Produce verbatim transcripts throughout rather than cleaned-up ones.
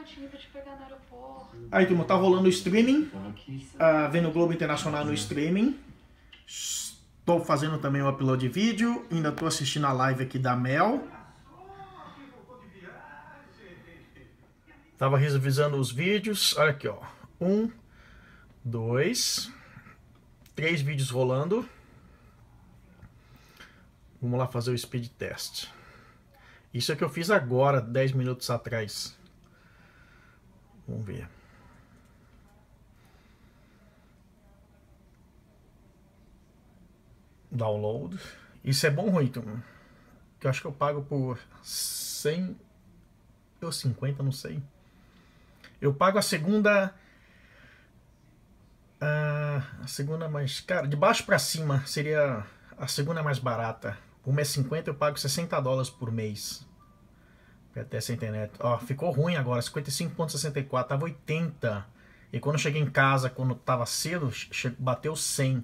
minutinhos pra te pegar no aeroporto. Aí, turma, tá rolando o streaming. Uh, vendo o Globo Internacional no streaming. Estou fazendo também o upload de vídeo. Ainda estou assistindo a live aqui da Mel. Tava revisando os vídeos. Olha aqui, ó. Um, dois, três vídeos rolando. Vamos lá fazer o speed test. Isso é que eu fiz agora, dez minutos atrás. Vamos ver. Download. Isso é bom ou ruim, turma? Que eu acho que eu pago por cem ou cinquenta, não sei. Eu pago a segunda... Uh, a segunda mais... Cara, de baixo pra cima seria a segunda mais barata. Uma é cinquenta, eu pago sessenta dólares por mês. Pra ter essa internet. Ó, ficou ruim agora, cinquenta e cinco vírgula sessenta e quatro, tava oitenta. E quando eu cheguei em casa, quando tava cedo, bateu cem.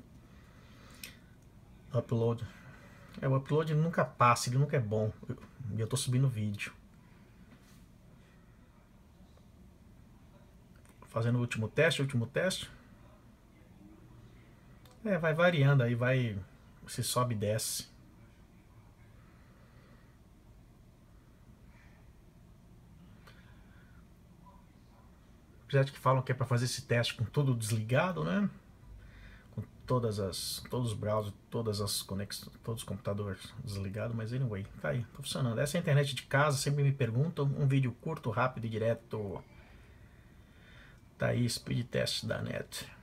Upload. É, o upload nunca passa, ele nunca é bom. E eu, eu tô subindo vídeo. Fazendo o último teste, o último teste. É, vai variando aí, vai... Se sobe e desce. Apesar de que falam que é para fazer esse teste com tudo desligado, né? Com todas as, todos os browsers, todas as conexões, todos os computadores desligados, mas anyway, tá aí, tá funcionando. Essa é a internet de casa, sempre me perguntam, um vídeo curto, rápido e direto. Tá aí, speed test da net.